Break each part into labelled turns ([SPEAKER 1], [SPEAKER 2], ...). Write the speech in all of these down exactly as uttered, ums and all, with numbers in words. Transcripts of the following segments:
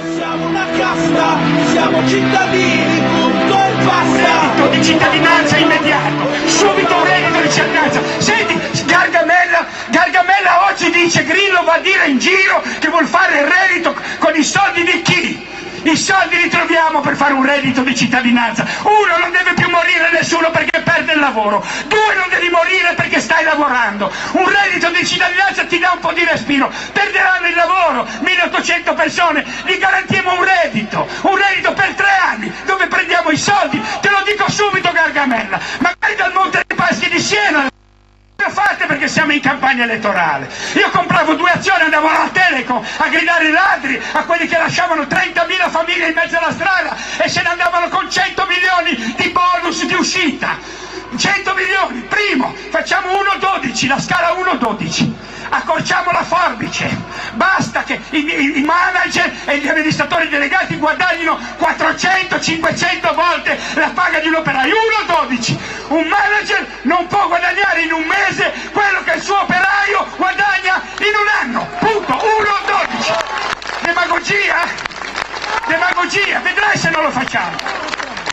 [SPEAKER 1] Siamo una casta, siamo cittadini, punto e basta.
[SPEAKER 2] Reddito di cittadinanza immediato, subito un reddito di cittadinanza. Senti, Gargamella, Gargamella oggi dice, Grillo va a dire in giro che vuol fare il reddito con i soldi di chi? I soldi li troviamo per fare un reddito di cittadinanza. Uno, non deve più morire nessuno perché perde il lavoro. Due, non devi morire perché stai lavorando. Un reddito di cittadinanza ti dà un po' di respiro. Perderanno il lavoro milleottocento persone, gli garantiamo un reddito, un reddito per tre anni, dove prendiamo i soldi. Te lo dico subito, Gargamella, magari dal Monte dei Paschi di Siena. Fate perché siamo in campagna elettorale. Io compravo due azioni, andavo alla Telecom a gridare i ladri a quelli che lasciavano trentamila famiglie in mezzo alla strada e se ne andavano con cento milioni di bonus di uscita. cento milioni, primo, facciamo uno dodici, la scala uno dodici, accorciamo la forbice, basta che i, i manager e gli amministratori delegati guadagnino quattrocento cinquecento volte la paga di un operaio. uno dodici, un manager non può guadagnare in un mese quello che il suo operaio guadagna in un anno, punto. uno dodici, demagogia, demagogia, vedrai se non lo facciamo.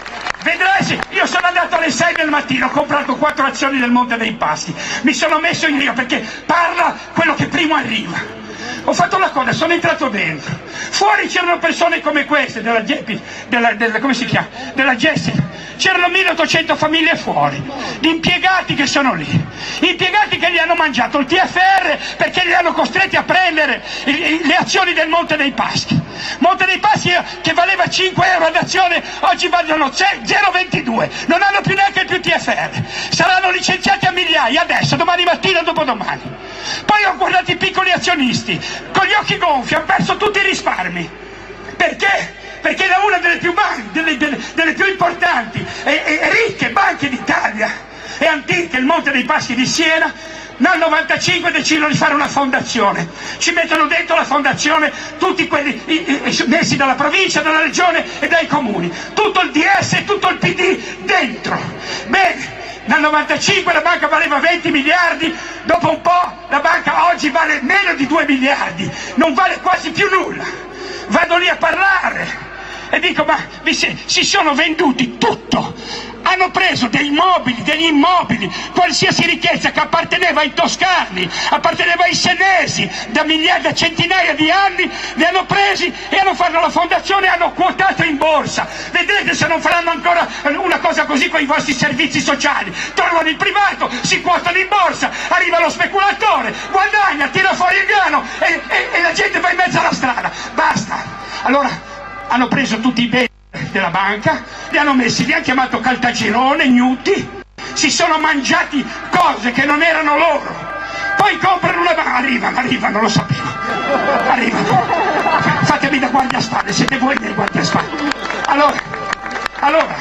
[SPEAKER 2] Vedrai se... Io sono andato alle sei del mattino, ho comprato quattro azioni del Monte dei Paschi, mi sono messo in riga perché parla quello che primo arriva. Ho fatto la coda, sono entrato dentro. Fuori c'erano persone come queste, della Geppi, della, della, come si chiama? Della Gessi. C'erano milleottocento famiglie fuori, di impiegati che sono lì, impiegati che gli hanno mangiato il T F R perché li hanno costretti a prendere le azioni del Monte dei Paschi. Monte dei Paschi che valeva cinque euro ad azione, oggi valgono zero virgola ventidue, non hanno più neanche più T F R, saranno licenziati a migliaia adesso, domani mattina, dopodomani. Poi ho guardato i piccoli azionisti, con gli occhi gonfi, hanno perso tutti i risparmi. Perché? Perché era una delle più, delle, delle, delle più importanti e, e ricche banche d'Italia e antiche, il Monte dei Paschi di Siena. Nel novantacinque decidono di fare una fondazione, ci mettono dentro la fondazione tutti quelli i, i, messi dalla provincia, dalla regione e dai comuni, tutto il D S e tutto il P D dentro. Bene, nel novantacinque la banca valeva venti miliardi, dopo un po' la banca oggi vale meno di due miliardi, non vale quasi più nulla. Vado lì a parlare e dico, ma vi si, si sono venduti tutto, hanno preso dei mobili, degli immobili, qualsiasi ricchezza che apparteneva ai toscani, apparteneva ai senesi, da migliaia, da centinaia di anni, li hanno presi e hanno fatto la fondazione e hanno quotato in borsa. Vedrete se non faranno ancora una cosa così con i vostri servizi sociali. Trovano il privato, si quotano in borsa, arriva lo speculatore, guadagna, tira fuori il grano e, e, e la gente va in mezzo alla strada. Basta. Allora, hanno preso tutti i beni della banca, li hanno messi, li hanno chiamato Caltagirone, Gnuti, si sono mangiati cose che non erano loro, poi comprano una banca, arrivano, arrivano, lo sapevo, arrivano, fatemi da guardiaspalle, siete voi dei guardiaspalle. Allora, allora,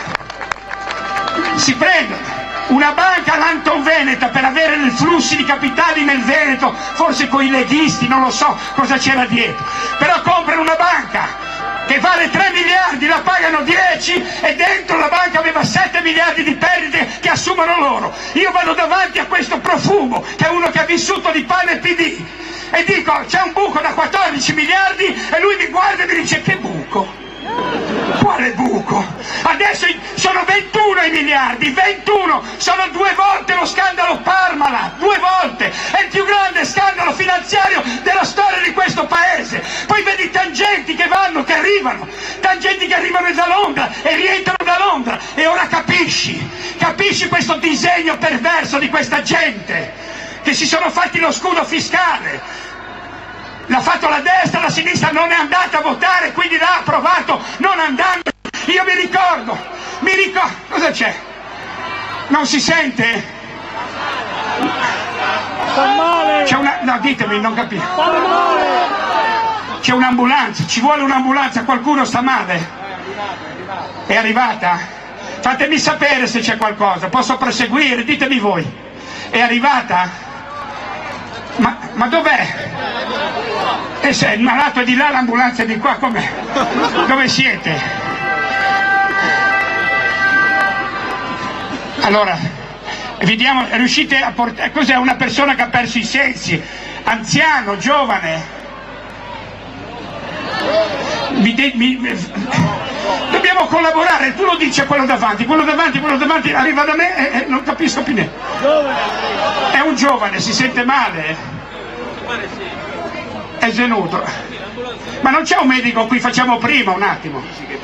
[SPEAKER 2] si prendono una banca all'Anton Veneta per avere i flussi di capitali nel Veneto, forse con i leghisti, non lo so cosa c'era dietro, però comprano una banca che vale tre miliardi, la pagano dieci e dentro la banca aveva sette miliardi di perdite che assumono loro. Io vado davanti a questo profumo, che è uno che ha vissuto di pane e P D, e dico, c'è un buco da quattordici miliardi e lui mi guarda e mi dice, che buco? Quale buco? Adesso sono ventuno i miliardi, ventuno, sono due volte lo scandalo Parmalat, due volte, è il più grande scandalo finanziario della storia di questo paese. Poi vedi tangenti che vanno, che arrivano, tangenti che arrivano da Londra e rientrano da Londra, e ora capisci, capisci questo disegno perverso di questa gente, che si sono fatti lo scudo fiscale. L'ha fatto la destra, la sinistra non è andata a votare, quindi l'ha approvato non andando. Io mi ricordo, mi ricordo, cosa c'è? Non si sente? C'è una, no ditemi, non capisco. C'è un'ambulanza, ci vuole un'ambulanza, qualcuno sta male? È arrivata? Fatemi sapere se c'è qualcosa, posso proseguire, ditemi voi. È arrivata? Ma, ma dov'è? E se il malato è di là, l'ambulanza è di qua, com'è? Dove siete? Allora, vediamo, riuscite a portare... Cos'è una persona che ha perso i sensi? Anziano, giovane? Mi de mi, mi, dobbiamo collaborare, tu lo dici a quello davanti, quello davanti, quello davanti arriva da me e, e non capisco più niente. È un giovane, si sente male? È svenuto. Ma non c'è un medico qui, facciamo prima un attimo.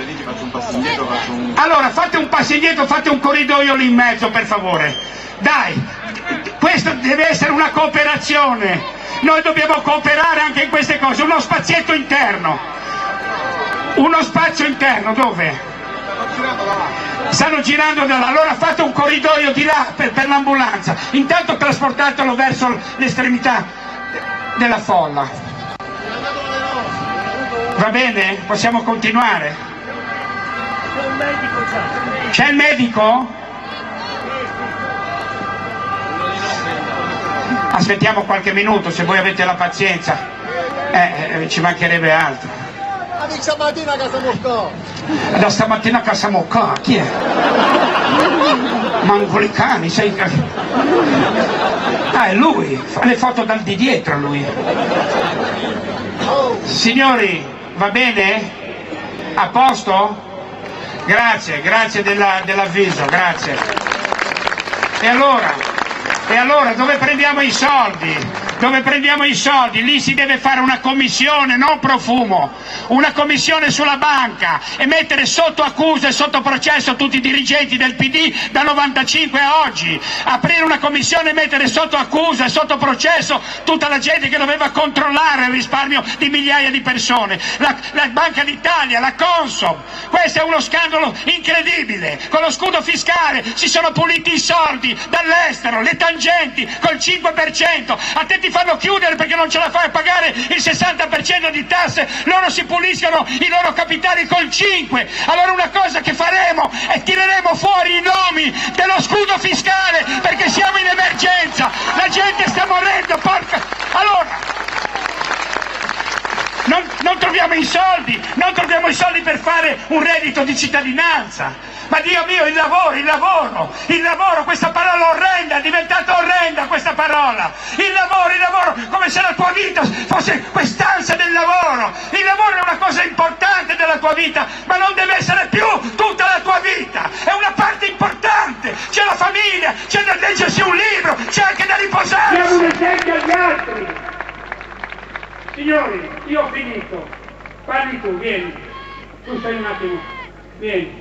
[SPEAKER 2] Allora fate un passo indietro, fate un corridoio lì in mezzo per favore. Dai, questa deve essere una cooperazione. Noi dobbiamo cooperare anche in queste cose, uno spazietto interno. Uno spazio interno dove? Stanno girando da là, allora fate un corridoio di là per, per l'ambulanza. Intanto trasportatelo verso l'estremità della folla. Va bene? Possiamo continuare? C'è il medico? Aspettiamo qualche minuto se voi avete la pazienza. Eh, eh ci mancherebbe altro.
[SPEAKER 3] Da stamattina a Casamocca.
[SPEAKER 2] Da stamattina a Casamocca, chi è? Mangolicani, sei... Ah, è lui, fa le foto dal di dietro lui. Signori, va bene? A posto? Grazie, grazie dell'avviso, dell grazie. E allora? E allora dove prendiamo i soldi? Dove prendiamo i soldi? Lì si deve fare una commissione, non Profumo, una commissione sulla banca e mettere sotto accusa e sotto processo tutti i dirigenti del P D da novantacinque a oggi, aprire una commissione e mettere sotto accusa e sotto processo tutta la gente che doveva controllare il risparmio di migliaia di persone, la, la Banca d'Italia, la Consob. Questo è uno scandalo incredibile. Con lo scudo fiscale si sono puliti i soldi dall'estero, le tangenti col cinque per cento, a te ti fanno chiudere perché non ce la fai a pagare il sessanta per cento di tasse, loro si puliscono i loro capitali col cinque. Allora una cosa che faremo è tireremo fuori i nomi dello scudo fiscale perché siamo in emergenza, la gente sta morendo, porca... Allora non, non troviamo i soldi, non troviamo i soldi per fare un reddito di cittadinanza. Ma Dio mio, il lavoro, il lavoro, il lavoro, questa parola orrenda, è diventata orrenda questa parola. Il lavoro, il lavoro, come se la tua vita fosse quest'ansia del lavoro. Il lavoro è una cosa importante della tua vita, ma non deve essere più tutta la tua vita. È una parte importante, c'è la famiglia, c'è da leggersi un libro, c'è anche da riposarsi. Siamo un esempio agli altri. Signori, io ho finito. Parli tu, vieni. Tu stai un attimo, vieni.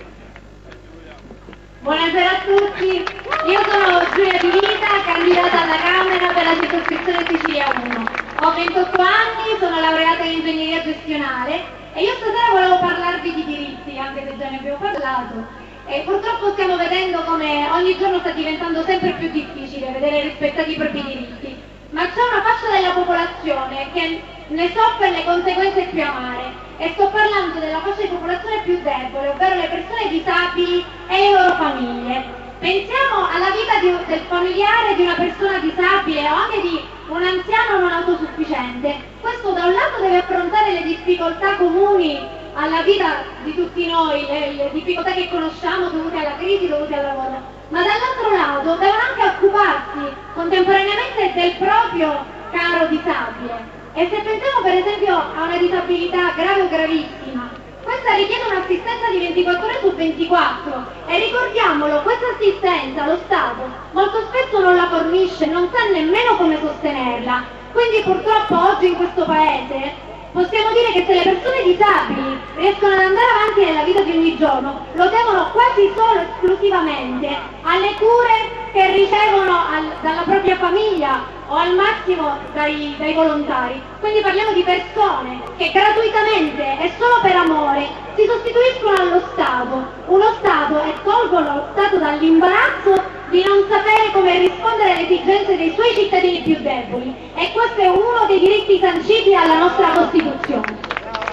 [SPEAKER 4] Buonasera a tutti, io sono Giulia Di Vita, candidata alla Camera per la circoscrizione Sicilia uno. Ho ventotto anni, sono laureata in ingegneria gestionale e io stasera volevo parlarvi di diritti, anche se già ne abbiamo parlato. E purtroppo stiamo vedendo come ogni giorno sta diventando sempre più difficile vedere rispettati i propri diritti. Ma c'è una fascia della popolazione che ne soffre le conseguenze più amare. E sto parlando della fascia di popolazione più debole, ovvero le persone disabili e le loro famiglie. Pensiamo alla vita di, del familiare di una persona disabile o anche di un anziano non autosufficiente. Questo da un lato deve affrontare le difficoltà comuni alla vita di tutti noi, le, le difficoltà che conosciamo dovute alla crisi, dovute al lavoro, ma dall'altro lato devono anche occuparsi contemporaneamente del proprio caro disabile. E se pensiamo per esempio a una disabilità grave o gravissima, questa richiede un'assistenza di ventiquattro ore su ventiquattro e ricordiamolo, questa assistenza lo Stato molto spesso non la fornisce, non sa nemmeno come sostenerla. Quindi purtroppo oggi in questo paese possiamo dire che se le persone disabili riescono ad andare avanti nella vita di ogni giorno, lo devono quasi solo esclusivamente alle cure che ricevono al, dalla propria famiglia o al massimo dai, dai volontari. Quindi parliamo di persone che gratuitamente e solo per amore si sostituiscono allo Stato, uno Stato e tolgono lo Stato dall'imbarazzo di non sapere come rispondere alle esigenze dei suoi cittadini più deboli, e questo è uno dei diritti sanciti dalla nostra Costituzione.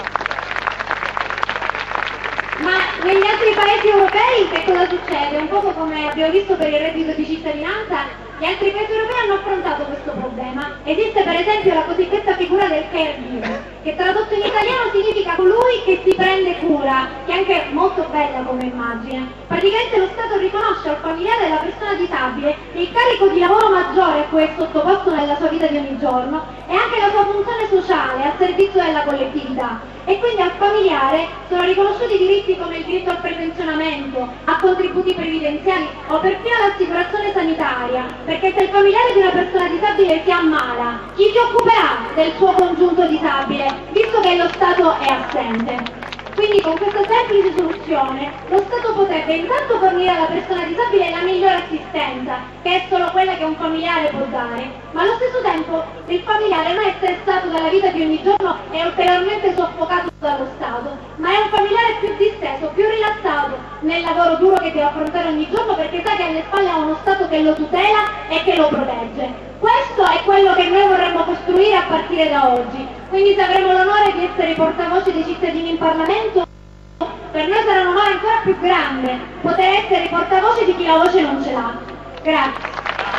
[SPEAKER 4] Ma negli altri paesi europei che cosa succede? Un po' come abbiamo visto per il reddito di cittadinanza, gli altri paesi europei hanno affrontato questo problema. Esiste per esempio la cosiddetta figura del caregiver, che tradotto in italiano significa colui che si prende cura, che è anche molto bella come immagine. Praticamente lo Stato riconosce al familiare della persona disabile il carico di lavoro maggiore a cui è sottoposto nella sua vita di ogni giorno e anche la sua funzione sociale al servizio della collettività. e quindi al familiare sono riconosciuti diritti come il diritto al prepensionamento, a contributi previdenziali o perfino all'assicurazione sanitaria, perché se il familiare di una persona disabile si ammala, chi si occuperà del suo congiunto disabile, visto che lo Stato è assente? Quindi con questa semplice soluzione lo Stato potrebbe intanto fornire alla persona disabile la migliore assistenza, che è solo quella che un familiare può dare, ma allo stesso tempo il familiare non è stressato dalla vita di ogni giorno e ulteriormente soffocato dallo Stato, ma è un familiare più disteso, più rilassato nel lavoro duro che deve affrontare ogni giorno, perché sa che alle spalle ha uno Stato che lo tutela e che lo protegge. Questo è quello che noi vorremmo costruire a partire da oggi. Quindi se avremo l'onore di essere i portavoce dei cittadini in Parlamento, per noi sarà un onore ancora più grande poter essere i portavoce di chi la voce non ce l'ha. Grazie.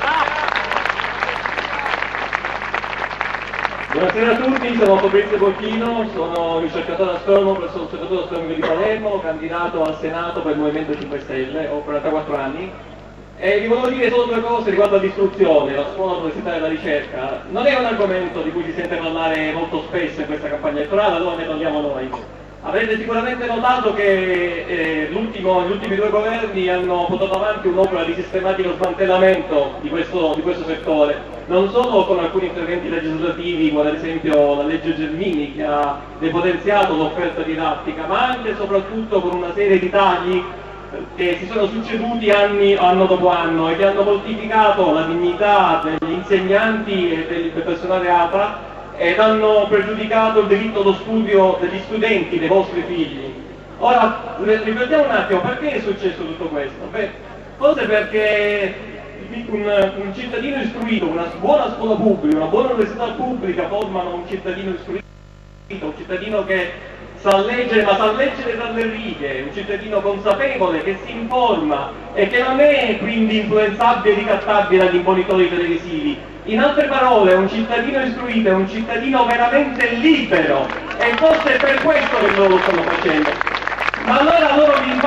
[SPEAKER 5] Buonasera a tutti, sono Fabrizio Bocchino, sono ricercatore astronomo presso l'Osservatorio Astronomico di Palermo, candidato al Senato per il Movimento cinque Stelle, ho quarantaquattro anni. E vi volevo dire solo due cose riguardo all'istruzione, la scuola, l'università e la ricerca. Non è un argomento di cui si sente parlare molto spesso in questa campagna elettorale, allora ne parliamo noi. Avrete sicuramente notato che eh, gli ultimi due governi hanno portato avanti un'opera di sistematico smantellamento di questo, di questo settore, non solo con alcuni interventi legislativi, come ad esempio la legge Gelmini che ha depotenziato l'offerta didattica, ma anche e soprattutto con una serie di tagli che si sono succeduti anni, anno dopo anno e che hanno mortificato la dignità degli insegnanti e del personale A T A ed hanno pregiudicato il diritto allo studio degli studenti, dei vostri figli. Ora, riflettiamo un attimo, perché è successo tutto questo? Beh, forse perché un, un cittadino istruito, una buona scuola pubblica, una buona università pubblica formano un cittadino istruito, un cittadino che sa leggere, ma sa leggere dalle righe, un cittadino consapevole che si informa e che non è quindi influenzabile e ricattabile dagli imponitori televisivi. In altre parole, un cittadino istruito è un cittadino veramente libero e forse è per questo che loro lo stanno facendo. Ma allora loro vi,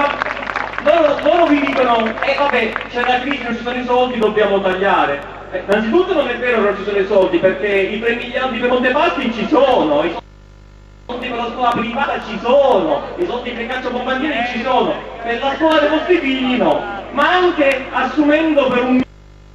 [SPEAKER 5] loro, loro vi dicono, eh vabbè, c'è la crisi, non ci sono i soldi, dobbiamo tagliare. Eh, innanzitutto non è vero che non ci sono i soldi, perché i tre miliardi per Montepaschi ci sono. I soldi per la scuola privata ci sono, i soldi per i cacciabombardieri ci sono, per la scuola dei vostri figli no, ma anche assumendo per un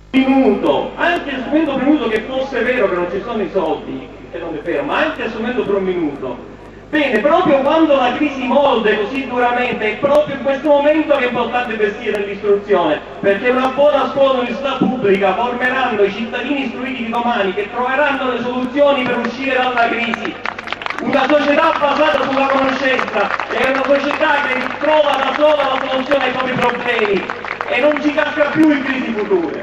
[SPEAKER 5] minuto, anche assumendo per un minuto che fosse vero che non ci sono i soldi, che non è vero, ma anche assumendo per un minuto, bene, proprio quando la crisi morde così duramente, è proprio in questo momento che è importante investire nell'istruzione, perché una buona scuola, un'università pubblica formeranno i cittadini istruiti di domani che troveranno le soluzioni per uscire dalla crisi. Una società basata sulla conoscenza è una società che trova da sola la soluzione ai propri problemi e non ci casca più in crisi future.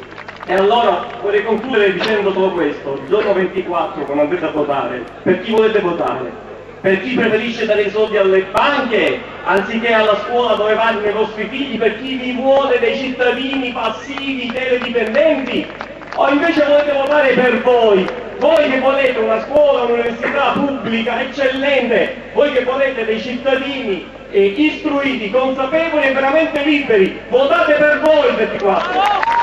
[SPEAKER 5] E allora vorrei concludere dicendo solo questo: il giorno ventiquattro, quando andrete a votare, per chi volete votare? Per chi preferisce dare i soldi alle banche anziché alla scuola dove vanno i vostri figli? Per chi vi vuole dei cittadini passivi, teledipendenti? O invece volete votare per voi? Voi che volete una scuola, un'università pubblica eccellente, voi che volete dei cittadini eh, istruiti, consapevoli e veramente liberi, votate per voi il ventiquattro!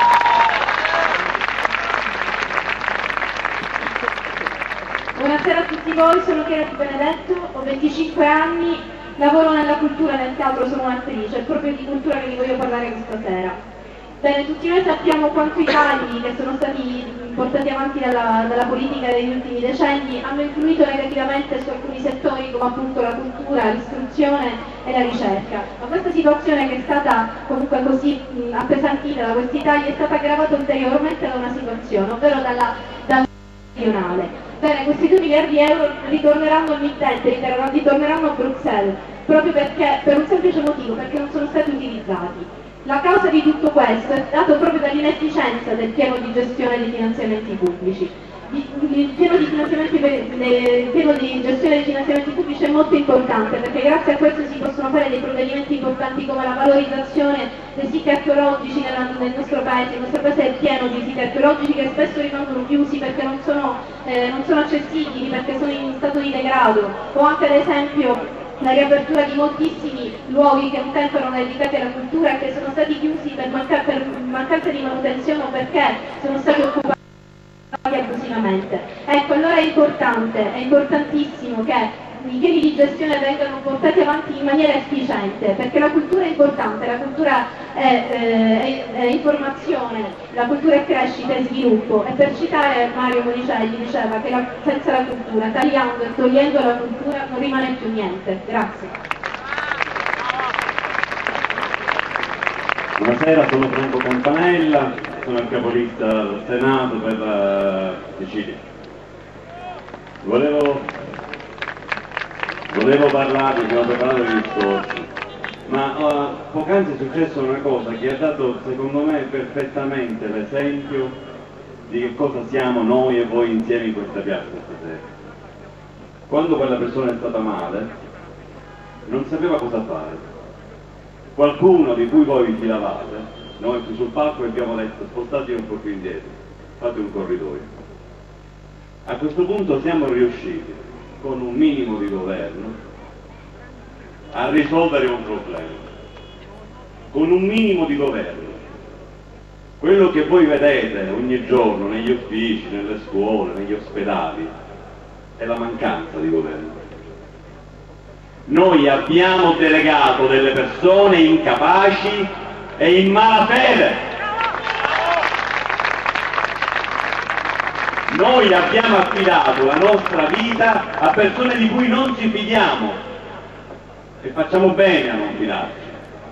[SPEAKER 4] Buonasera a tutti voi, sono Chiara Di Benedetto, ho venticinque anni, lavoro nella cultura, nel teatro, sono un'attrice, è proprio di cultura che vi voglio parlare questa sera. Bene, tutti noi sappiamo quanto i tagli che sono stati portati avanti dalla, dalla politica degli ultimi decenni hanno influito negativamente su alcuni settori come appunto la cultura, l'istruzione e la ricerca. Ma questa situazione, che è stata comunque così mh, appesantita da questi tagli, è stata aggravata ulteriormente da una situazione, ovvero dalla, dalla regionale. Bene, questi due miliardi di euro ritorneranno al mittente, ritorneranno a Bruxelles, proprio perché, per un semplice motivo, perché non sono stati utilizzati. La causa di tutto questo è dato proprio dall'inefficienza del piano di gestione dei finanziamenti pubblici. Il piano di, finanziamenti, il piano di gestione dei finanziamenti pubblici è molto importante, perché grazie a questo si possono fare dei provvedimenti importanti come la valorizzazione dei siti archeologici nella, nel nostro paese. Il nostro paese è pieno di siti archeologici che spesso rimangono chiusi perché non sono, eh, non sono accessibili, perché sono in stato di degrado, o anche ad esempio la riapertura di moltissimi luoghi che un tempo erano dedicati alla cultura e che sono stati chiusi per, manca per mancanza di manutenzione o perché sono stati occupati abusivamente. Ecco, allora è importante, è importantissimo che i piani di gestione vengano portati avanti in maniera efficiente, perché la cultura è importante, la cultura è, eh, è, è informazione, la cultura è crescita e sviluppo, e per citare Mario Monicelli diceva che la, senza la cultura, tagliando e togliendo la cultura non rimane più niente. Grazie.
[SPEAKER 6] Buonasera, sono Franco Campanella, sono il capolista del Senato per la Sicilia. Volevo, volevo parlare, abbiamo preparato gli discorsi, ma uh, poc'anzi è successa una cosa che ha dato secondo me perfettamente l'esempio di che cosa siamo noi e voi insieme in questa piazza stasera. Quando quella persona è stata male, non sapeva cosa fare. Qualcuno di cui voi vi filavate, noi qui sul palco abbiamo detto spostatevi un po' più indietro, fate un corridoio. A questo punto siamo riusciti, con un minimo di governo, a risolvere un problema. Con un minimo di governo. Quello che voi vedete ogni giorno negli uffici, nelle scuole, negli ospedali, è la mancanza di governo. Noi abbiamo delegato delle persone incapaci e in malafede. Noi abbiamo affidato la nostra vita a persone di cui non ci fidiamo e facciamo bene a non fidarci.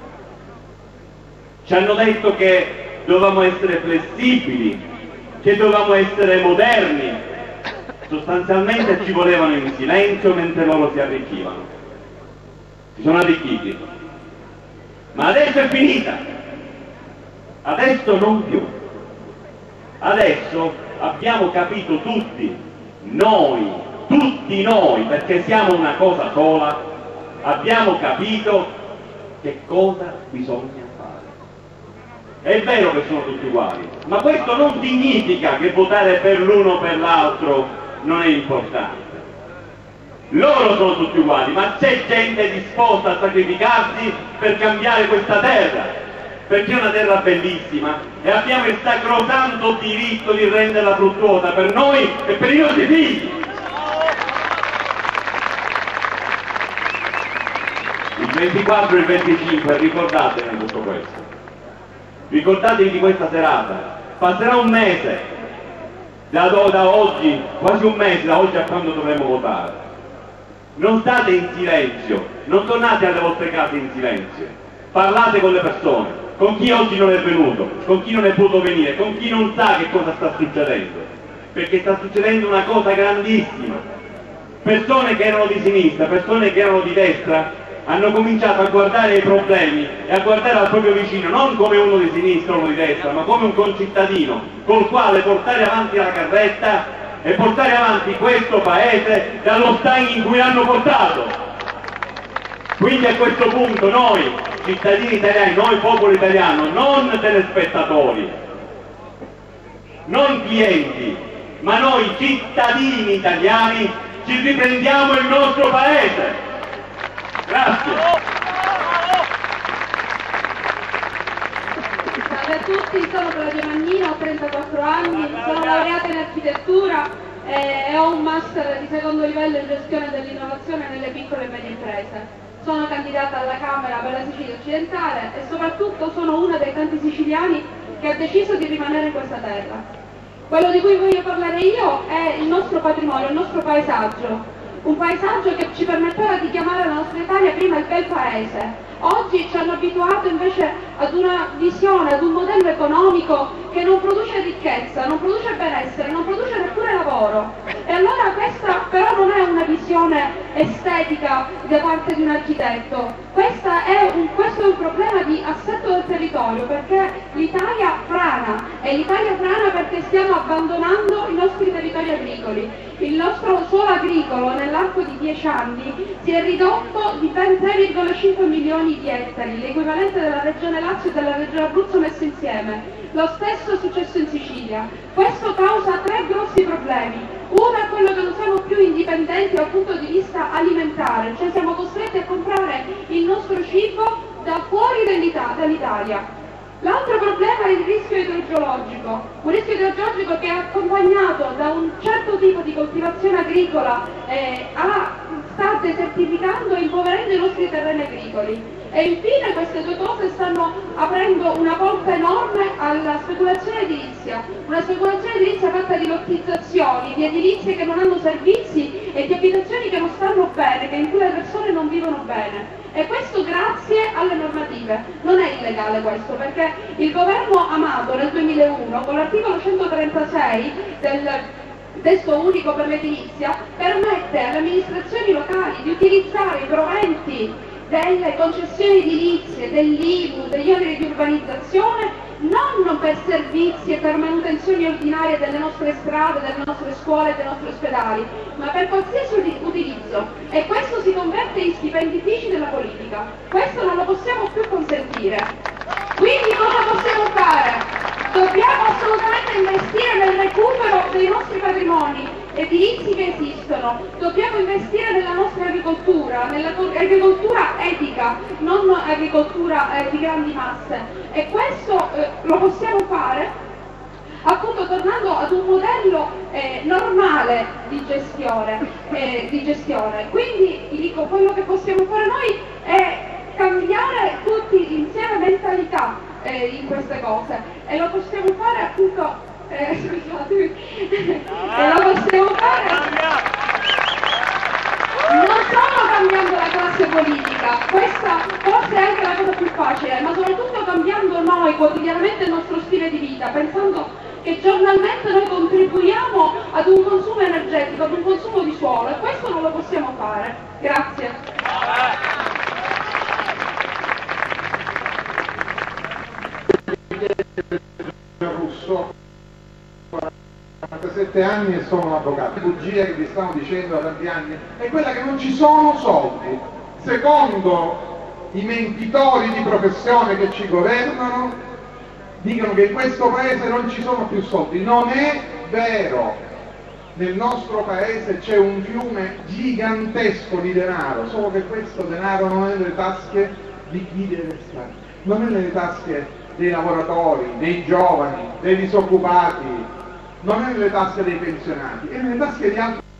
[SPEAKER 6] Ci hanno detto che dovevamo essere flessibili, che dovevamo essere moderni. Sostanzialmente ci volevano in silenzio mentre loro si arricchivano. Si sono arricchiti, ma adesso è finita, adesso non più, adesso abbiamo capito tutti, noi, tutti noi, perché siamo una cosa sola, abbiamo capito che cosa bisogna fare. È vero che sono tutti uguali, ma questo non significa che votare per l'uno o per l'altro non è importante. Loro sono tutti uguali, ma c'è gente disposta a sacrificarsi per cambiare questa terra, perché è una terra bellissima e abbiamo il sacrosanto diritto di renderla fruttuosa per noi e per i nostri figli. Il ventiquattro e il venticinque, ricordatevi tutto questo. Ricordatevi di questa serata. Passerà un mese, da, da oggi, quasi un mese da oggi a quando dovremo votare. Non state in silenzio, non tornate alle vostre case in silenzio, parlate con le persone, con chi oggi non è venuto, con chi non è potuto venire, con chi non sa che cosa sta succedendo, perché sta succedendo una cosa grandissima. Persone che erano di sinistra, persone che erano di destra, hanno cominciato a guardare i problemi e a guardare al proprio vicino, non come uno di sinistra o uno di destra, ma come un concittadino, col quale portare avanti la carretta e portare avanti questo paese dallo stagno in cui l'hanno portato. Quindi a questo punto noi, cittadini italiani, noi popolo italiano, non telespettatori, non clienti, ma noi cittadini italiani ci riprendiamo il nostro paese. Grazie.
[SPEAKER 4] Salve a tutti, sono Claudia Magnino, ho trentaquattro anni, sono laureata in architettura e ho un master di secondo livello in gestione dell'innovazione nelle piccole e medie imprese. Sono candidata alla Camera per la Sicilia occidentale e soprattutto sono una dei tanti siciliani che ha deciso di rimanere in questa terra. Quello di cui voglio parlare io è il nostro patrimonio, il nostro paesaggio. Un paesaggio che ci permetteva di chiamare la nostra Italia prima il bel paese. Oggi ci hanno abituato invece ad una visione, ad un modello economico che non produce ricchezza, non produce benessere, non produce neppure lavoro. E allora questa però non è una visione estetica da parte di un architetto, questa è un, questo è un problema di assetto del territorio, perché l'Italia frana, e l'Italia frana perché stiamo abbandonando i nostri territori agricoli. Il nostro suolo agricolo nell'arco di dieci anni si è ridotto di ben tre virgola cinque milioni di ettari, l'equivalente della regione Lazio e della regione Abruzzo messe insieme. Lo stesso è successo in Sicilia. Questo causa tre grossi problemi. Uno è quello che non siamo più indipendenti dal punto di vista alimentare, cioè siamo costretti a comprare il nostro cibo da fuori dall'Italia. L'altro problema è il rischio idrogeologico, un rischio idrogeologico che è accompagnato da un certo tipo di coltivazione agricola eh, a stati
[SPEAKER 7] sta desertificando e impoverendo i nostri terreni agricoli. E infine queste due cose stanno aprendo una porta enorme alla speculazione edilizia, una speculazione edilizia fatta di lottizzazioni, di edilizie che non hanno servizi e di abitazioni che non stanno bene, che in cui le persone non vivono bene. E questo grazie alle normative. Non è illegale questo, perché il governo Amato nel duemilauno, con l'articolo centotrentasei del testo unico per l'edilizia, permette alle amministrazioni locali di utilizzare i proventi delle concessioni edilizie, dell'I M U, degli oneri di urbanizzazione, non per servizi e per manutenzioni ordinarie delle nostre strade, delle nostre scuole e dei nostri ospedali, ma per qualsiasi utilizzo. E questo si converte in stipendifici della politica. Questo non lo possiamo più consentire. Quindi cosa possiamo fare? Dobbiamo assolutamente investire nel recupero dei nostri patrimoni edilizi che esistono, dobbiamo investire nella nostra agricoltura, nell'agricoltura etica, non agricoltura eh, di grandi masse, e questo eh, lo possiamo fare appunto tornando ad un modello eh, normale di gestione, eh, di gestione. Quindi dico, quello che possiamo fare noi è cambiare tutti insieme mentalità eh, in queste cose, e lo possiamo fare appunto Eh, scusatemi, e lo possiamo fare non solo cambiando la classe politica, questa forse è anche la cosa più facile, ma soprattutto cambiando noi quotidianamente il nostro stile di vita, pensando che giornalmente noi contribuiamo ad un consumo energetico, ad un consumo di suolo, e questo non lo possiamo fare. Grazie.
[SPEAKER 8] Russo, quarantasette anni e sono un avvocato. La bugia che vi stavo dicendo da tanti anni è quella che non ci sono soldi. Secondo i mentitori di professione che ci governano, dicono che in questo paese non ci sono più soldi. Non è vero. Nel nostro paese c'è un fiume gigantesco di denaro, solo che questo denaro non è nelle tasche di chi deve stare, non è nelle tasche dei lavoratori, dei giovani, dei disoccupati, non è nelle tasche dei pensionati, è nelle tasche di altre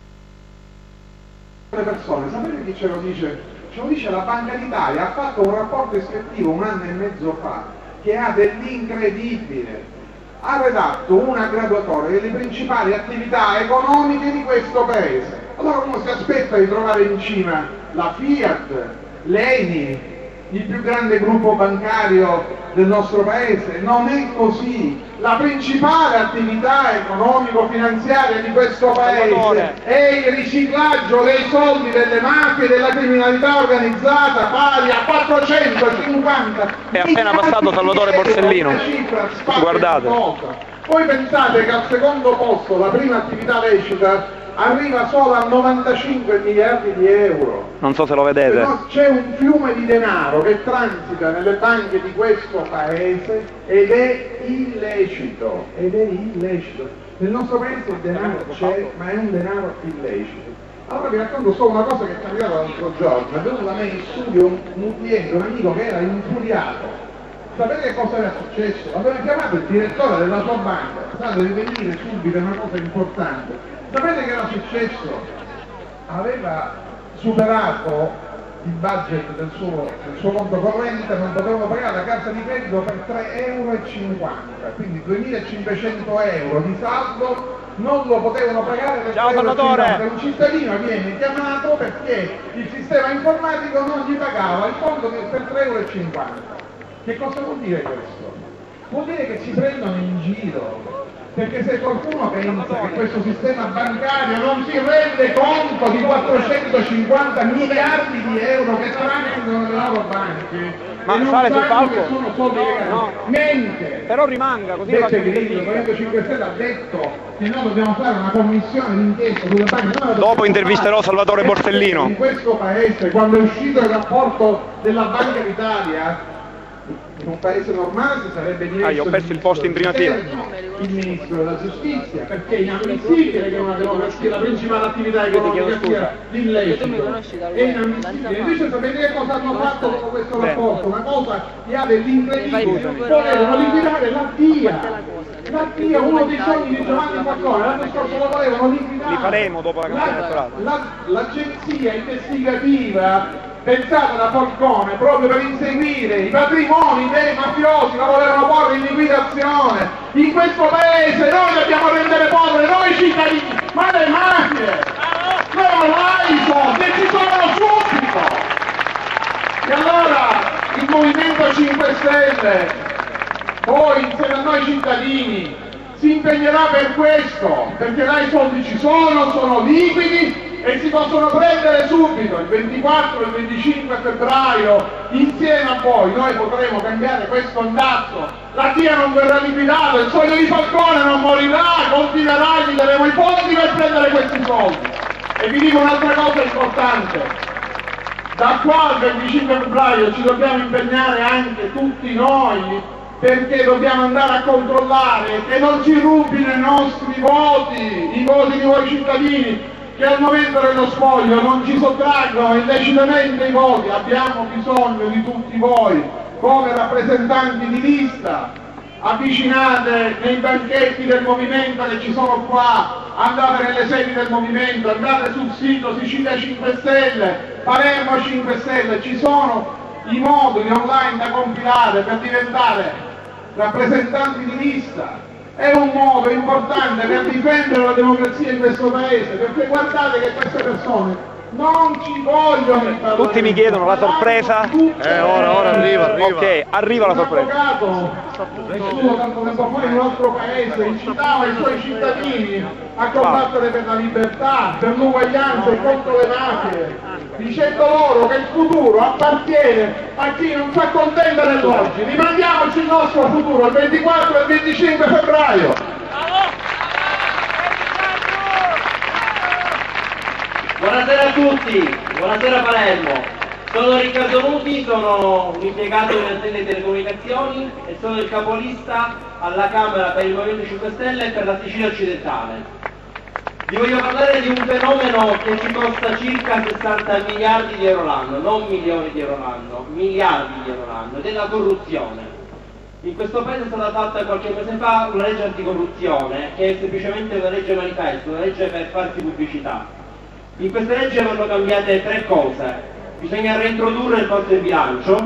[SPEAKER 8] persone. Sapete chi ce lo dice? Ce lo dice la Banca d'Italia. Ha fatto un rapporto ispettivo un anno e mezzo fa che ha dell'incredibile. Ha redatto una graduatoria delle principali attività economiche di questo paese. Allora uno si aspetta di trovare in cima la Fiat, l'Eni, il più grande gruppo bancario del nostro paese. Non è così. La principale attività economico-finanziaria di questo paese è il riciclaggio dei soldi delle mafie e della criminalità organizzata, pari a quattrocentocinquanta.
[SPEAKER 9] È appena passato Salvatore Borsellino. Guardate.
[SPEAKER 8] Voi pensate che al secondo posto la prima attività lecita arriva solo a novantacinque miliardi di euro.
[SPEAKER 9] Non so se lo vedete.
[SPEAKER 8] C'è un fiume di denaro che transita nelle banche di questo paese ed è illecito, ed è illecito. Nel nostro paese il denaro c'è, ma è un denaro illecito. Allora vi racconto solo una cosa che è capitata l'altro giorno. È venuto da me in studio un, un cliente, un amico che era infuriato. Sapete che cosa era successo? Aveva chiamato il direttore della sua banca, sa, deve venire subito, è una cosa importante. Sapete che era successo? Aveva superato il budget del suo, del suo conto corrente, non potevano pagare la carta di credito per tre euro e cinquanta, quindi duemilacinquecento euro di saldo non lo potevano pagare per
[SPEAKER 9] Ciao,
[SPEAKER 8] tre euro e cinquanta. Un cittadino viene chiamato perché il sistema informatico non gli pagava il conto per tre euro e cinquanta. Che cosa vuol dire questo? Vuol dire che ci prendono in giro. Perché se qualcuno pensa che questo sistema bancario non si rende conto di quattrocentocinquanta miliardi di euro che transitano nelle loro banche,
[SPEAKER 9] ma
[SPEAKER 8] e non
[SPEAKER 9] sale sul
[SPEAKER 8] sanno
[SPEAKER 9] palco?
[SPEAKER 8] che sono soldi legali,
[SPEAKER 9] No.
[SPEAKER 8] mente!
[SPEAKER 9] Però rimanga, così lo
[SPEAKER 8] Invece
[SPEAKER 9] faccio
[SPEAKER 8] Grillo, il Movimento cinque Stelle ha detto che noi dobbiamo fare una commissione d'inchiesta sulle banche. Noi
[SPEAKER 9] Dopo intervisterò Salvatore
[SPEAKER 8] fare.
[SPEAKER 9] Borsellino.
[SPEAKER 8] In questo paese, quando è uscito il rapporto della Banca d'Italia, In un paese normale si sarebbe diretto
[SPEAKER 9] Ah, io ho perso il posto in prima fila.
[SPEAKER 8] il ministro della giustizia, perché è inammissibile che una democrazia, la principale attività economica sia l'illecito. È inammissibile. Invece sapete che cosa hanno fatto con questo rapporto? Una cosa che ha dell'incredibile. Volevano liquidare la T I A. La T I A, uno dei sogni di Giovanni Falcone, l'anno scorso lo volevano liquidare.
[SPEAKER 9] Li faremo dopo la campagna elettorale.
[SPEAKER 8] La- L'agenzia investigativa pensata da Falcone proprio per inseguire i patrimoni dei mafiosi, la volevano porre in liquidazione. In questo paese noi dobbiamo rendere poveri, noi cittadini, ma le mafie! Non là i soldi, ci sono subito! E allora il Movimento cinque Stelle, poi insieme a noi cittadini, si impegnerà per questo, perché là i soldi ci sono, sono liquidi e si possono prendere subito, il ventiquattro e il venticinque febbraio, insieme a voi noi potremo cambiare questo andazzo, la T I A non verrà liquidata, il sogno di Falcone non morirà, continuerà, gli daremo i fondi per prendere questi soldi. E vi dico un'altra cosa importante, da qua al venticinque febbraio ci dobbiamo impegnare anche tutti noi, perché dobbiamo andare a controllare che non ci rubino i nostri voti, i voti di voi cittadini, che al momento dello spoglio non ci sottraggono illecitamente i voti. Abbiamo bisogno di tutti voi come rappresentanti di lista, avvicinate nei banchetti del movimento che ci sono qua, andate nelle sedi del movimento, andate sul sito Sicilia cinque Stelle, Palermo cinque Stelle, ci sono i moduli online da compilare per diventare rappresentanti di lista. È un modo importante per difendere la democrazia in questo paese, perché guardate che queste persone non ci vogliono.
[SPEAKER 9] Tutti mi chiedono la sorpresa.
[SPEAKER 3] Eh, ora, ora arriva, arriva.
[SPEAKER 9] Ok, arriva la sorpresa.
[SPEAKER 8] Un avvocato, nessuno tanto tempo fa in un altro paese, incitava i suoi cittadini a combattere per la libertà, per l'uguaglianza e contro le mafie, dicendo loro che il futuro appartiene a chi non si accontenta dell'oggi. Rimandiamoci il nostro futuro, il ventiquattro e il venticinque febbraio.
[SPEAKER 10] Buonasera a tutti, buonasera Palermo. Sono Riccardo Nuti, sono un impiegato in azienda di telecomunicazioni e sono il capolista alla Camera per il Movimento cinque Stelle e per la Sicilia occidentale. Vi voglio parlare di un fenomeno che ci costa circa sessanta miliardi di euro l'anno, non milioni di euro l'anno, miliardi di euro l'anno, della corruzione. In questo paese è stata fatta qualche mese fa una legge anticorruzione, che è semplicemente una legge manifesto, una legge per farsi pubblicità. In questa legge vanno cambiate tre cose. Bisogna reintrodurre il falso in bilancio,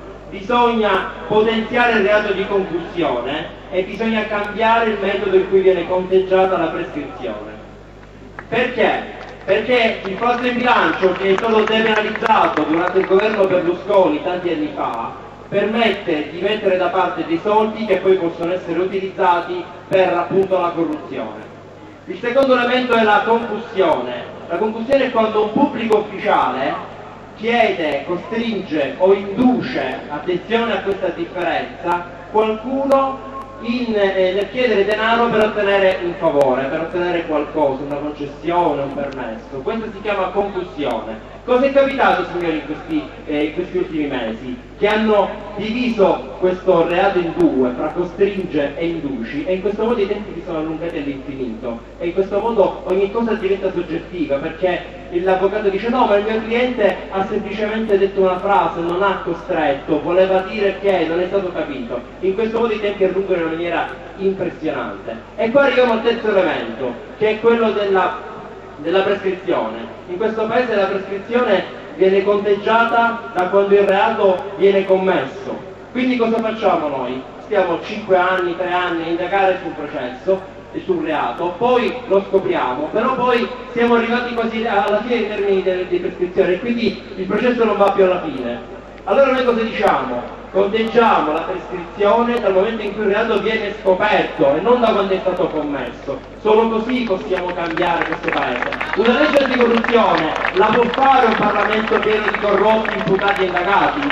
[SPEAKER 10] bisogna potenziare il reato di concussione e bisogna cambiare il metodo in cui viene conteggiata la prescrizione. Perché? Perché il falso in bilancio, che è stato depenalizzato durante il governo Berlusconi tanti anni fa, permette di mettere da parte dei soldi che poi possono essere utilizzati per appunto la corruzione. Il secondo elemento è la concussione. La concussione è quando un pubblico ufficiale chiede, costringe o induce, attenzione a questa differenza, qualcuno in, eh, nel chiedere denaro per ottenere un favore, per ottenere qualcosa, una concessione, un permesso. Questo si chiama concussione. Cosa è capitato, signori, in questi, eh, in questi ultimi mesi? Che hanno diviso questo reato in due, fra costringe e induci, e in questo modo i tempi si sono allungati all'infinito, e in questo modo ogni cosa diventa soggettiva, perché l'avvocato dice no, ma il mio cliente ha semplicemente detto una frase, non ha costretto, voleva dire che non è stato capito. In questo modo i tempi allungano in una maniera impressionante. E poi arriviamo al terzo elemento, che è quello della, della prescrizione. In questo paese la prescrizione viene conteggiata da quando il reato viene commesso. Quindi cosa facciamo noi? Stiamo cinque anni, tre anni a indagare sul processo e sul reato, poi lo scopriamo, però poi siamo arrivati quasi alla fine dei termini di, di prescrizione e quindi il processo non va più alla fine. Allora noi cosa diciamo? Conteggiamo la prescrizione dal momento in cui il reato viene scoperto e non da quando è stato commesso. Solo così possiamo cambiare questo paese. Una legge anticorruzione la può fare un Parlamento pieno di corrotti, imputati e indagati?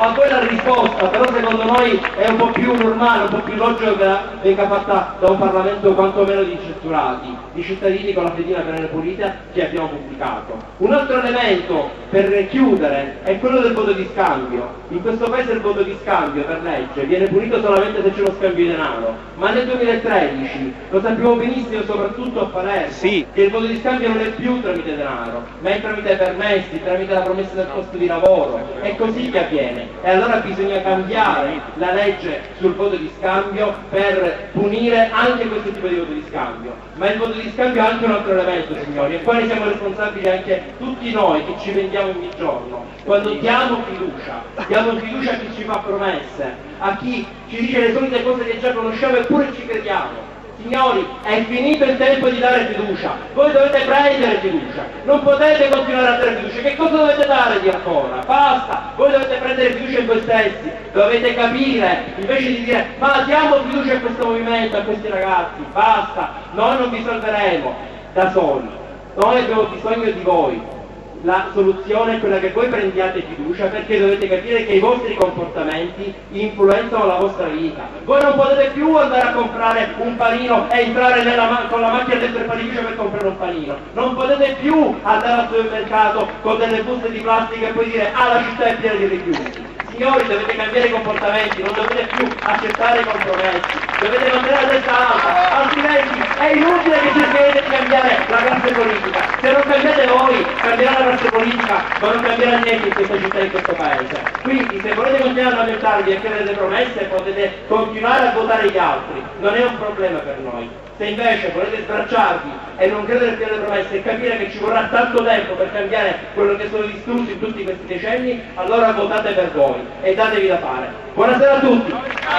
[SPEAKER 10] a quella risposta, però secondo noi è un po' più normale, un po' più logico che venga fatta da un Parlamento quantomeno di incensurati, di cittadini con la fedina penale pulita che abbiamo pubblicato. Un altro elemento per chiudere è quello del voto di scambio. In questo paese il voto di scambio per legge viene punito solamente se c'è lo scambio di denaro, ma nel duemilatredici lo sappiamo benissimo, soprattutto a Palermo, sì, che il voto di scambio non è più tramite denaro, ma è tramite permessi, tramite la promessa del posto di lavoro. È così che avviene. E allora bisogna cambiare la legge sul voto di scambio per punire anche questo tipo di voto di scambio. Ma il voto di scambio ha anche un altro elemento, signori, e qua ne siamo responsabili anche tutti noi che ci vendiamo ogni giorno. Quando diamo fiducia, diamo fiducia a chi ci fa promesse, a chi ci dice le solite cose che già conosciamo eppure ci crediamo. Signori, è finito il tempo di dare fiducia, voi dovete prendere fiducia, non potete continuare a dare fiducia. Che cosa dovete dare di ancora? Basta, voi dovete prendere fiducia in voi stessi, dovete capire, invece di dire ma diamo fiducia a questo movimento, a questi ragazzi, basta, noi non vi salveremo da soli, noi abbiamo bisogno di voi. La soluzione è quella che voi prendiate fiducia, perché dovete capire che i vostri comportamenti influenzano la vostra vita. Voi non potete più andare a comprare un panino e entrare nella ma con la macchina dentro il panificio per comprare un panino. Non potete più andare al supermercato con delle buste di plastica e poi dire ah, la città è piena di rifiuti. Signori, dovete cambiare i comportamenti, non dovete più accettare i compromessi, dovete mantenere la testa alta, altrimenti è inutile che cercherete di cambiare la classe politica. Se non cambiate voi, cambierà la classe politica, ma non cambierà niente in questa città e in questo paese. Quindi se volete continuare a lamentarvi e chiedere delle promesse, potete continuare a votare gli altri, non è un problema per noi. Se invece volete sbracciarvi e non credere più alle promesse e capire che ci vorrà tanto tempo per cambiare quello che sono distrutti in tutti questi decenni, allora votate per voi e datevi da fare. Buonasera a tutti!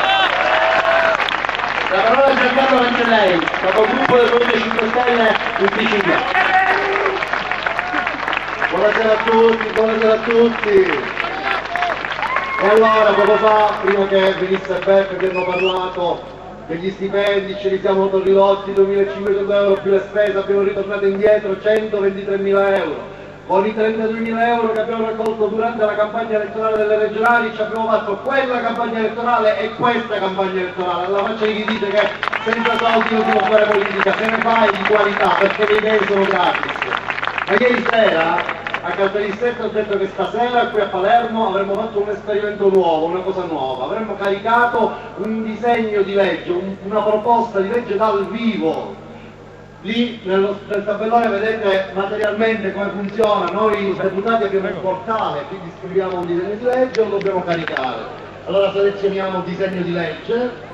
[SPEAKER 10] La parola a Giancarlo Angelei, capogruppo del Movimento cinque Stelle in Sicilia.
[SPEAKER 11] Buonasera a tutti, buonasera a tutti! E allora, poco fa, prima che venisse Beppe, abbiamo parlato degli stipendi, ce li siamo ridotti duemilacinquecento euro più le spese, abbiamo ritornato indietro centoventitremila euro. Con i trentaduemila euro che abbiamo raccolto durante la campagna elettorale delle regionali ci abbiamo fatto quella campagna elettorale e questa campagna elettorale. Alla faccia di chi dite che senza soldi non si può fare politica, se ne fa di qualità, perché le idee sono gratis. Ma ieri sera a Caltanissetta ho detto che stasera qui a Palermo avremmo fatto un esperimento nuovo, una cosa nuova, avremmo caricato un disegno di legge, un, una proposta di legge dal vivo. Lì nello, nel tabellone vedete materialmente come funziona, noi deputati abbiamo un portale, quindi scriviamo un disegno di legge e lo dobbiamo caricare. Allora selezioniamo il disegno di legge,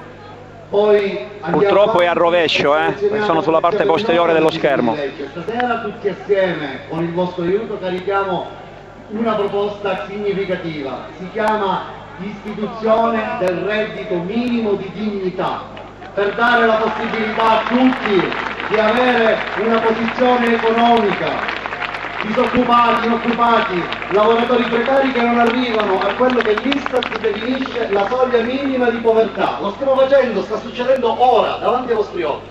[SPEAKER 11] poi
[SPEAKER 9] purtroppo è a rovescio, eh? Sono sulla parte posteriore dello schermo.
[SPEAKER 11] Stasera tutti assieme con il vostro aiuto carichiamo una proposta significativa, si chiama istituzione del reddito minimo di dignità, per dare la possibilità a tutti di avere una posizione economica, disoccupati, inoccupati, lavoratori precari che non arrivano a quello che l'Istat definisce la soglia minima di povertà. Lo stiamo facendo, sta succedendo ora, davanti ai vostri occhi.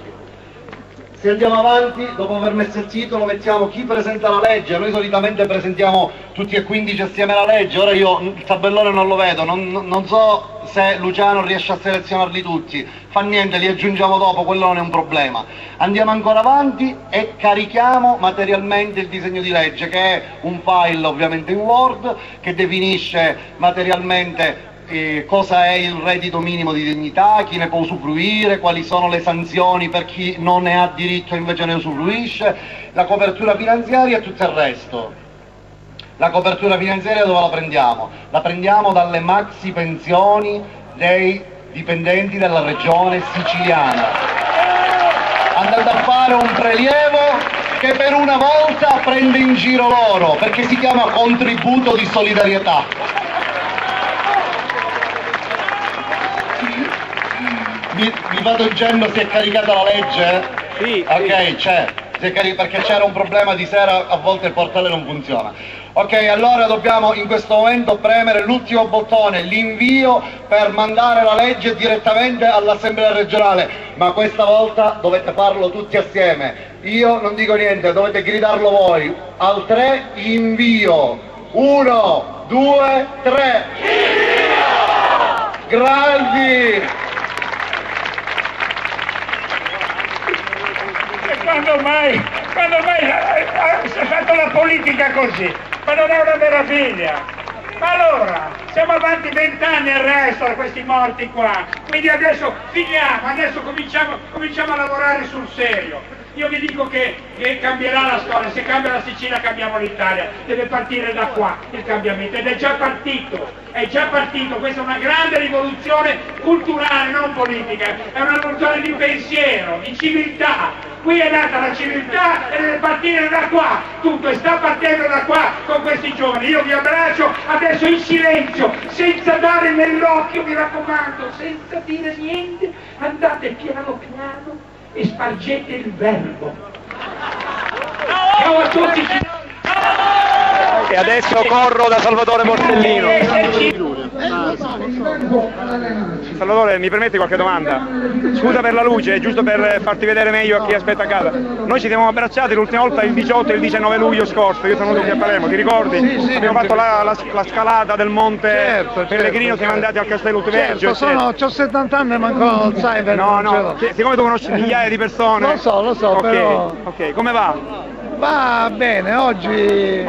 [SPEAKER 11] Se andiamo avanti, dopo aver messo il titolo, mettiamo chi presenta la legge. Noi solitamente presentiamo tutti e quindici assieme la legge, ora io il tabellone non lo vedo, non, non so se Luciano riesce a selezionarli tutti, fa niente, li aggiungiamo dopo, quello non è un problema. Andiamo ancora avanti e carichiamo materialmente il disegno di legge, che è un file ovviamente in Word, che definisce materialmente Eh, cosa è il reddito minimo di dignità, chi ne può usufruire, quali sono le sanzioni per chi non ne ha diritto e invece ne usufruisce, la copertura finanziaria e tutto il resto. La copertura finanziaria dove la prendiamo? La prendiamo dalle maxi pensioni dei dipendenti della regione siciliana. Andate a fare un prelievo che per una volta prende in giro loro, perché si chiama contributo di solidarietà. Mi, mi vado dicendo si è caricata la legge?
[SPEAKER 9] Sì.
[SPEAKER 11] Ok, c'è, perché c'era un problema di sera, a volte il portale non funziona. Ok, allora dobbiamo in questo momento premere l'ultimo bottone, l'invio per mandare la legge direttamente all'Assemblea regionale, ma questa volta dovete farlo tutti assieme. Io non dico niente, dovete gridarlo voi. Al tre invio. Uno, due, tre.
[SPEAKER 8] grandi.
[SPEAKER 2] E quando mai, quando mai si è fatto la politica così? Ma non è una meraviglia? Ma allora, siamo avanti vent'anni e resto da questi morti qua, quindi adesso finiamo, adesso cominciamo, cominciamo a lavorare sul serio. Io vi dico che, che cambierà la storia, se cambia la Sicilia cambiamo l'Italia, deve partire da qua il cambiamento ed è già partito, è già partito, questa è una grande rivoluzione culturale, non politica, è una rivoluzione di pensiero, di civiltà. Qui è nata la civiltà e deve partire da qua, tutto, e sta partendo da qua con questi giovani. Io vi abbraccio adesso in silenzio, senza dare nell'occhio, mi raccomando, senza dire niente, andate piano piano e spargete il verbo. Ciao a tutti!
[SPEAKER 9] E adesso corro da Salvatore Borsellino. Salvatore, mi permetti qualche domanda? Scusa per la luce, giusto per farti vedere meglio a chi aspetta a casa. Noi ci siamo abbracciati l'ultima volta il diciotto e il diciannove luglio scorso, io sono venuto qui a Palermo, ti ricordi?
[SPEAKER 8] Sì, sì,
[SPEAKER 9] abbiamo fatto la, la, la scalata del monte
[SPEAKER 8] certo,
[SPEAKER 9] Pellegrino,
[SPEAKER 8] certo,
[SPEAKER 9] siamo andati al Castello Utevergio.
[SPEAKER 8] Certo, sono, c'ho settanta anni ma ancora non sai per
[SPEAKER 9] No, no, siccome tu conosci migliaia di persone.
[SPEAKER 8] Lo so, lo so,
[SPEAKER 9] okay,
[SPEAKER 8] però...
[SPEAKER 9] Ok, come va?
[SPEAKER 8] Va bene, oggi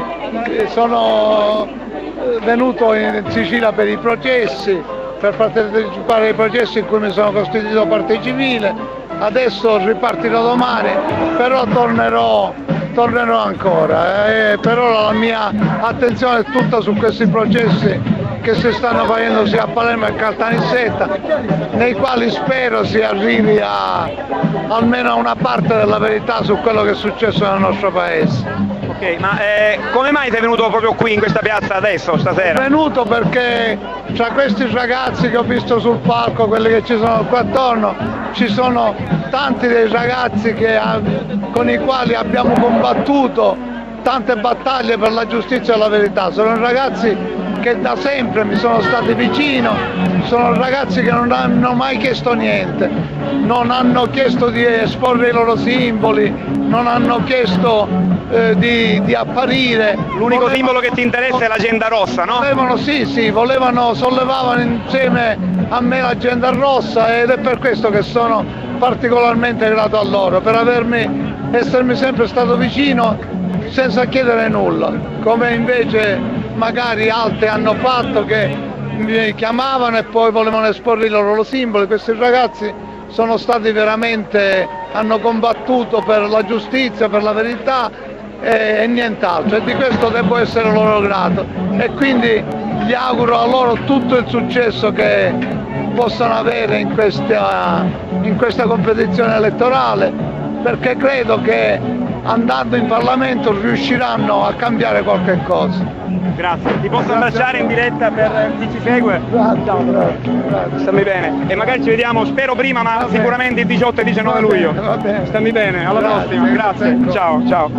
[SPEAKER 8] sono venuto in Sicilia per i processi, per partecipare ai processi in cui mi sono costituito parte civile, adesso ripartirò domani, però tornerò, tornerò ancora, eh, però la mia attenzione è tutta su questi processi che si stanno facendo sia a Palermo che a Caltanissetta, nei quali spero si arrivi a, almeno a una parte della verità su quello che è successo nel nostro paese.
[SPEAKER 9] Ok, ma eh, come mai sei venuto proprio qui in questa piazza adesso, stasera?
[SPEAKER 8] Sono venuto perché tra questi ragazzi che ho visto sul palco, quelli che ci sono qua attorno, ci sono tanti dei ragazzi che, con i quali abbiamo combattuto tante battaglie per la giustizia e la verità. Sono ragazzi che da sempre mi sono stati vicino, sono ragazzi che non hanno mai chiesto niente, non hanno chiesto di esporre i loro simboli, non hanno chiesto eh, di, di apparire.
[SPEAKER 9] L'unico volevano, simbolo che ti interessa è l'agenda rossa, no?
[SPEAKER 8] Volevano, sì, sì, volevano, sollevavano insieme a me l'agenda rossa ed è per questo che sono particolarmente grato a loro, per avermi, essermi sempre stato vicino senza chiedere nulla, come invece magari altri hanno fatto, che mi chiamavano e poi volevano esporre i loro simboli. Questi ragazzi sono stati veramente, hanno combattuto per la giustizia, per la verità e, e nient'altro, e di questo devo essere loro grato e quindi gli auguro a loro tutto il successo che possano avere in questa, in questa competizione elettorale, perché credo che andando in Parlamento riusciranno a cambiare qualche cosa.
[SPEAKER 9] Grazie, ti posso abbracciare in diretta per chi ci segue?
[SPEAKER 8] Grazie, grazie, grazie.
[SPEAKER 9] Stammi bene. E magari ci vediamo, spero prima, ma
[SPEAKER 8] va
[SPEAKER 9] sicuramente
[SPEAKER 8] bene.
[SPEAKER 9] il diciotto e diciannove luglio.
[SPEAKER 8] Va bene.
[SPEAKER 9] Stammi bene, alla
[SPEAKER 8] grazie,
[SPEAKER 9] prossima, grazie.
[SPEAKER 8] Ecco.
[SPEAKER 9] Ciao, ciao.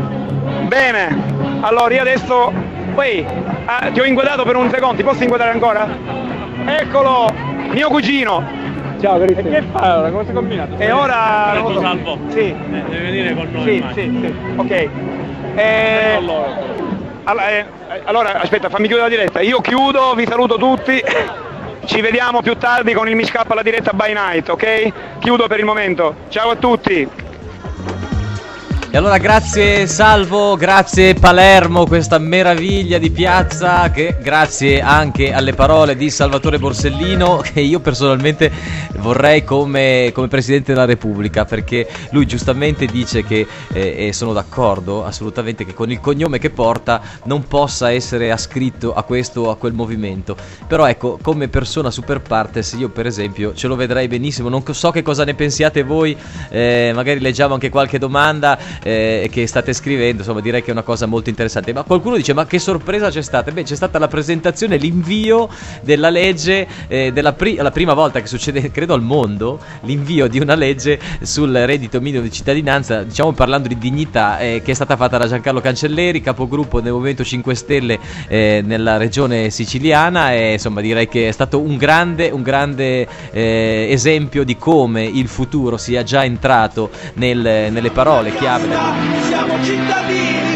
[SPEAKER 9] Bene, allora io adesso, poi ah, ti ho inquadrato per un secondo, ti posso inquadrare ancora? Eccolo, mio cugino.
[SPEAKER 3] Ciao Cristian.
[SPEAKER 9] E che fa ora? Come si è combinato? E ora...
[SPEAKER 3] Lo salvo.
[SPEAKER 9] Sì.
[SPEAKER 3] Eh, deve venire con noi.
[SPEAKER 9] Sì, sì, sì, ok. Eh, allora, eh, allora, aspetta, fammi chiudere la diretta. Io chiudo, vi saluto tutti. Ci vediamo più tardi con il Mi Scappa la diretta by night, ok? Chiudo per il momento. Ciao a tutti.
[SPEAKER 12] E allora grazie Salvo, grazie Palermo, questa meraviglia di piazza, che grazie anche alle parole di Salvatore Borsellino, che io personalmente vorrei come, come Presidente della Repubblica, perché lui giustamente dice che, eh, e sono d'accordo assolutamente, che con il cognome che porta non possa essere ascritto a questo o a quel movimento, però ecco, come persona super partes io per esempio ce lo vedrei benissimo. Non so che cosa ne pensiate voi, eh, magari leggiamo anche qualche domanda Eh, che state scrivendo, insomma direi che è una cosa molto interessante. Ma qualcuno dice: ma che sorpresa c'è stata? Beh, c'è stata la presentazione, l'invio della legge, eh, della pri- la prima volta che succede credo al mondo, l'invio di una legge sul reddito minimo di cittadinanza, diciamo parlando di dignità, eh, che è stata fatta da Giancarlo Cancelleri, capogruppo del Movimento cinque Stelle eh, nella regione siciliana, e insomma direi che è stato un grande, un grande eh, esempio di come il futuro sia già entrato nel, nelle parole chiave del
[SPEAKER 1] Siamo cittadini